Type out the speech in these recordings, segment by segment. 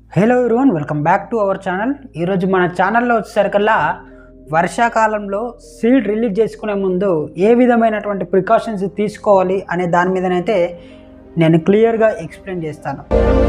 Hello everyone, welcome back to our channel. ఈరోజు మన ఛానల్లో వచ్చేసరికల్లా వర్షాకాలంలో సీడ్ రిలీజ్ చేసుకునే ముందు ఏ విధమైనటువంటి ప్రికాషన్స్ తీసుకోవాలి అనే దాని మీదనైతే నేను క్లియర్గా ఎక్స్ప్లెయిన్ చేస్తాను.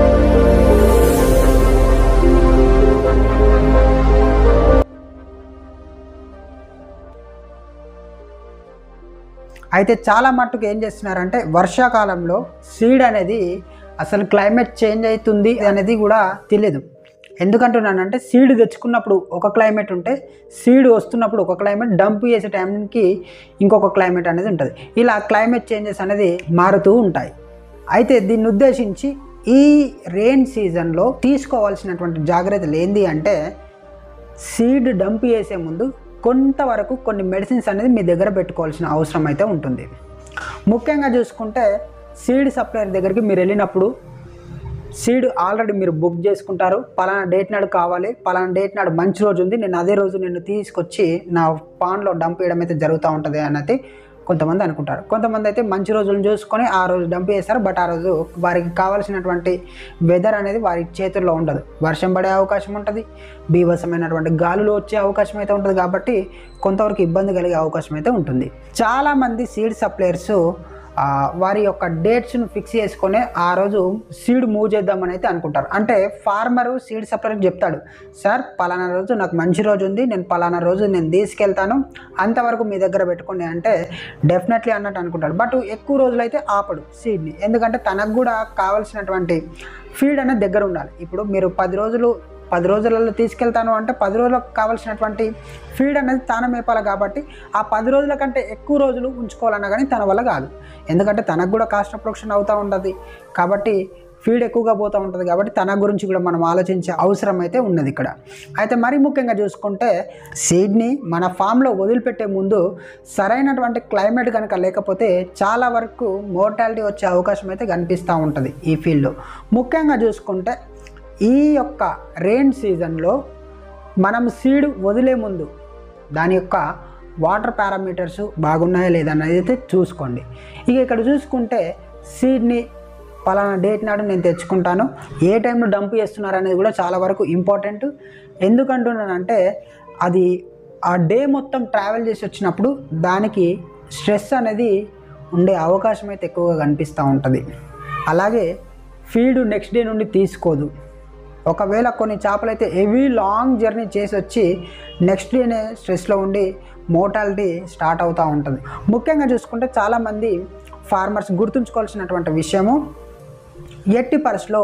అయితే చాలా మట్టుకు ఏం చేస్తున్నారంటే వర్షాకాలంలో సీడ్ అనేది అసలు క్లైమేట్ చేంజ్ అవుతుంది అనేది కూడా తెలియదు. ఎందుకంటున్నానంటే సీడ్ తెచ్చుకున్నప్పుడు ఒక క్లైమేట్ ఉంటే సీడ్ వస్తున్నప్పుడు ఒక క్లైమేట్, డంప్ చేసే టైంకి ఇంకొక క్లైమేట్ అనేది ఉంటుంది. ఇలా క్లైమేట్ చేంజెస్ అనేది మారుతూ ఉంటాయి. అయితే దీన్ని ఉద్దేశించి ఈ రెయిన్ సీజన్లో తీసుకోవాల్సినటువంటి జాగ్రత్తలు ఏంటి అంటే, సీడ్ డంప్ చేసే ముందు కొంతవరకు కొన్ని మెడిసిన్స్ అనేది మీ దగ్గర పెట్టుకోవాల్సిన అవసరం అయితే ఉంటుంది. ముఖ్యంగా చూసుకుంటే సీడ్ సప్లయర్ దగ్గరికి మీరు వెళ్ళినప్పుడు సీడ్ ఆల్రెడీ మీరు బుక్ చేసుకుంటారు. పలానా డేట్ నాడు కావాలి, పలానా డేట్ నాడు మంచి రోజు ఉంది, నేను అదే రోజు నేను తీసుకొచ్చి నా పాన్లో డంప్ చేయడం అయితే జరుగుతూ ఉంటుంది అన్నది కొంతమంది అనుకుంటారు. కొంతమంది అయితే మంచి రోజులను చూసుకొని ఆ రోజు డంప్ చేస్తారు. బట్ ఆ రోజు వారికి కావాల్సినటువంటి వెదర్ అనేది వారి చేతుల్లో ఉండదు. వర్షం పడే అవకాశం ఉంటుంది, బీభత్సమైనటువంటి గాలులు వచ్చే అవకాశం అయితే ఉంటుంది. కాబట్టి కొంతవరకు ఇబ్బంది కలిగే అవకాశం అయితే ఉంటుంది. చాలామంది సీడ్ సప్లయర్స్ వారి యొక్క డేట్స్ను ఫిక్స్ చేసుకొని ఆ రోజు సీడ్ మూవ్ చేద్దామని అయితే అనుకుంటారు. అంటే ఫార్మరు సీడ్ సప్లయర్కి చెప్తాడు, సార్ పలానా రోజు నాకు మంచి రోజు ఉంది, నేను పలానా రోజు నేను తీసుకెళ్తాను, అంతవరకు మీ దగ్గర పెట్టుకోండి అంటే డెఫినెట్లీ అన్నట్టు అనుకుంటాడు. బట్ ఎక్కువ రోజులు అయితే ఆపడు సీడ్ని. ఎందుకంటే తనకు కూడా కావాల్సినటువంటి ఫీడ్ అనేది దగ్గర ఉండాలి. ఇప్పుడు మీరు 10 రోజులలో తీసుకెళ్తాను అంటే 10 రోజులకు కావాల్సినటువంటి ఫీడ్ అనేది తాను మేపాలి. కాబట్టి ఆ 10 రోజుల కంటే ఎక్కువ రోజులు ఉంచుకోవాలన్నా కానీ తన వల్ల కాదు. ఎందుకంటే తనకు కూడా కాస్ట్ ఆఫ్ ప్రొడక్షన్ అవుతూ ఉంటుంది. కాబట్టి ఫీడ్ ఎక్కువగా పోతూ ఉంటుంది. కాబట్టి తన గురించి కూడా మనం ఆలోచించే అవసరం అయితే ఉన్నది ఇక్కడ. అయితే మరీ ముఖ్యంగా చూసుకుంటే సీడ్ని మన ఫామ్లో వదిలిపెట్టే ముందు సరైనటువంటి క్లైమేట్ కనుక లేకపోతే చాలా వరకు మోర్టాలిటీ వచ్చే అవకాశం అయితే కనిపిస్తూ ఉంటుంది ఈ ఫీల్డ్లో. ముఖ్యంగా చూసుకుంటే ఈ యొక్క రెయిన్ సీజన్లో మనం సీడ్ వదిలే ముందు దాని యొక్క వాటర్ పారామీటర్స్ బాగున్నాయా లేదా అనేది అయితే చూసుకోండి. ఇక ఇక్కడ చూసుకుంటే సీడ్ని పలానా డేట్ నాడు నేను తెచ్చుకుంటాను, ఏ టైంలో డంప్ చేస్తున్నారు అనేది కూడా చాలా వరకు ఇంపార్టెంట్. ఎందుకంటున్నానంటే అది ఆ డే మొత్తం ట్రావెల్ చేసి వచ్చినప్పుడు దానికి స్ట్రెస్ అనేది ఉండే అవకాశం అయితే ఎక్కువగా కనిపిస్తూ ఉంటుంది. అలాగే ఫీడ్ నెక్స్ట్ డే నుండి తీసుకోదు. ఒకవేళ కొన్ని చేపలు అయితే హెవీ లాంగ్ జర్నీ చేసి వచ్చి నెక్స్ట్ డేనే స్ట్రెస్లో ఉండి మోర్టాలిటీ స్టార్ట్ అవుతూ ఉంటుంది. ముఖ్యంగా చూసుకుంటే చాలామంది ఫార్మర్స్ గుర్తుంచుకోవాల్సినటువంటి విషయము, ఎట్టి పరిస్థితిలో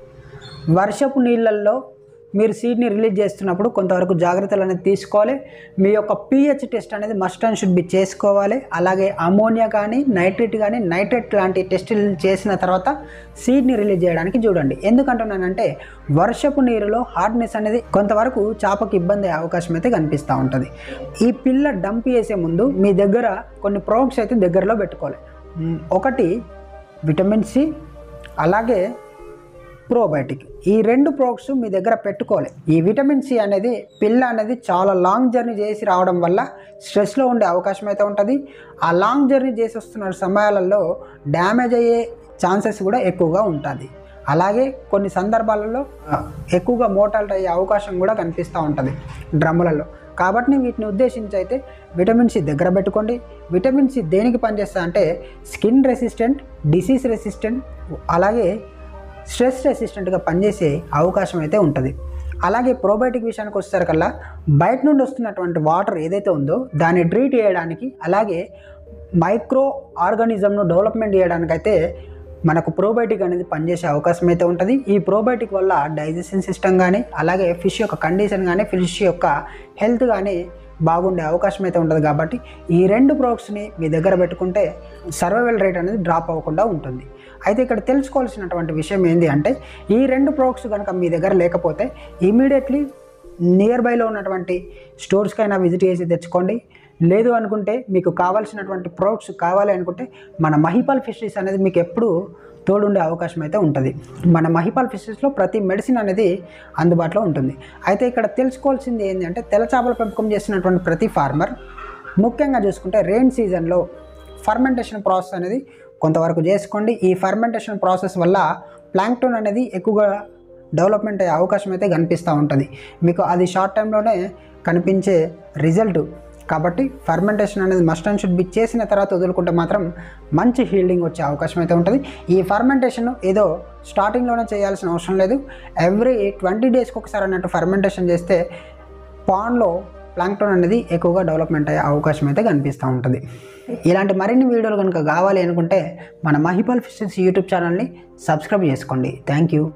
వర్షపు నీళ్ళల్లో మీరు సీడ్ని రిలీజ్ చేస్తున్నప్పుడు కొంతవరకు జాగ్రత్తలు అనేది తీసుకోవాలి. మీ యొక్క pH టెస్ట్ అనేది మస్ట్ అండ్ షుడ్ బి చేసుకోవాలి. అలాగే అమోనియా కానీ నైట్రేట్ లాంటి టెస్టులు చేసిన తర్వాత సీడ్ని రిలీజ్ చేయడానికి చూడండి. ఎందుకంటున్నానంటే వర్షపు నీరులో హార్డ్నెస్ అనేది కొంతవరకు చేపకు ఇబ్బంది అయ్యే అవకాశం అయితే కనిపిస్తూ ఉంటుంది. ఈ పిల్ల డంప్ చేసే ముందు మీ దగ్గర కొన్ని ప్రొడక్ట్స్ అయితే దగ్గరలో పెట్టుకోవాలి. ఒకటి విటమిన్ సి, అలాగే ప్రోబయోటిక్. ఈ 2 ప్రొడక్ట్స్ మీ దగ్గర పెట్టుకోవాలి. ఈ విటమిన్ సి అనేది పిల్ల అనేది చాలా లాంగ్ జర్నీ చేసి రావడం వల్ల స్ట్రెస్లో ఉండే అవకాశం అయితే ఉంటుంది. ఆ లాంగ్ జర్నీ చేసి వస్తున్న సమయాలలో డ్యామేజ్ అయ్యే ఛాన్సెస్ కూడా ఎక్కువగా ఉంటుంది. అలాగే కొన్ని సందర్భాలలో ఎక్కువగా మోర్టాలిటీ అయ్యే అవకాశం కూడా కనిపిస్తూ ఉంటుంది డ్రమ్ములలో. కాబట్టి వీటిని ఉద్దేశించి అయితే విటమిన్ సి దగ్గర పెట్టుకోండి. విటమిన్ సి దేనికి పనిచేస్తా అంటే స్కిన్ రెసిస్టెంట్, డిసీజ్ రెసిస్టెంట్, అలాగే స్ట్రెస్ రెసిస్టెంట్గా పనిచేసే అవకాశం అయితే ఉంటుంది. అలాగే ప్రోబయోటిక్ విషయానికి వచ్చేసరికల్లా బయట నుండి వస్తున్నటువంటి వాటర్ ఏదైతే ఉందో దాన్ని ట్రీట్ చేయడానికి, అలాగే మైక్రో ఆర్గానిజంను డెవలప్మెంట్ చేయడానికైతే మనకు ప్రోబయోటిక్ అనేది పనిచేసే అవకాశం అయితే ఉంటుంది. ఈ ప్రోబయోటిక్ వల్ల డైజెషన్ సిస్టమ్ కానీ, అలాగే ఫిష్ యొక్క కండిషన్ కానీ, ఫిష్ యొక్క హెల్త్ కానీ బాగుండే అవకాశం అయితే ఉంటుంది. కాబట్టి ఈ 2 ప్రొడక్ట్స్ని మీ దగ్గర పెట్టుకుంటే సర్వైవల్ రేట్ అనేది డ్రాప్ అవ్వకుండా ఉంటుంది. అయితే ఇక్కడ తెలుసుకోవాల్సినటువంటి విషయం ఏంటి అంటే, ఈ 2 ప్రొడక్ట్స్ కనుక మీ దగ్గర లేకపోతే ఇమీడియట్లీ నియర్ బైలో ఉన్నటువంటి స్టోర్స్కైనా విజిట్ చేసి తెచ్చుకోండి. లేదు అనుకుంటే మీకు కావాల్సినటువంటి ప్రొడక్ట్స్ కావాలి అనుకుంటే మన మహిపాల్ ఫిషరీస్ అనేది మీకు ఎప్పుడు తోడుండే అవకాశం అయితే ఉంటుంది. మన మహిపాల్ ఫిషరీస్లో ప్రతి మెడిసిన్ అనేది అందుబాటులో ఉంటుంది. అయితే ఇక్కడ తెలుసుకోవాల్సింది ఏంటంటే, తెల్ల చేపల పెంపకం చేసినటువంటి ప్రతి ఫార్మర్ ముఖ్యంగా చూసుకుంటే రెయిన్ సీజన్లో ఫర్మెంటేషన్ ప్రాసెస్ అనేది కొంతవరకు చేసుకోండి. ఈ ఫర్మెంటేషన్ ప్రాసెస్ వల్ల ప్లాంక్టన్ అనేది ఎక్కువగా డెవలప్మెంట్ అయ్యే అవకాశం అయితే కనిపిస్తూ ఉంటుంది. మీకు అది షార్ట్ టైంలోనే కనిపించే రిజల్ట్ కాబట్టి ఫర్మెంటేషన్ అనేది మస్ట్ అండ్ షుడ్ బి చేసిన తర్వాత వదులుకుంటే మాత్రం మంచి హీల్డింగ్ వచ్చే అవకాశం అయితే ఉంటుంది. ఈ ఫర్మెంటేషన్ ఏదో స్టార్టింగ్లోనే చేయాల్సిన అవసరం లేదు. ఎవ్రీ 20 డేస్కి ఒకసారి అన్నట్టు ఫర్మెంటేషన్ చేస్తే పాండ్లో ప్లాంక్టన్ అనేది ఎక్కువగా డెవలప్మెంట్ అయ్యే అవకాశం అయితే కనిపిస్తూ ఉంటుంది. ఇలాంటి మరిన్ని వీడియోలు కనుక కావాలి అనుకుంటే మన మహిపాల్ ఫిషెస్ యూట్యూబ్ ఛానల్ని సబ్స్క్రైబ్ చేసుకోండి. Thank you.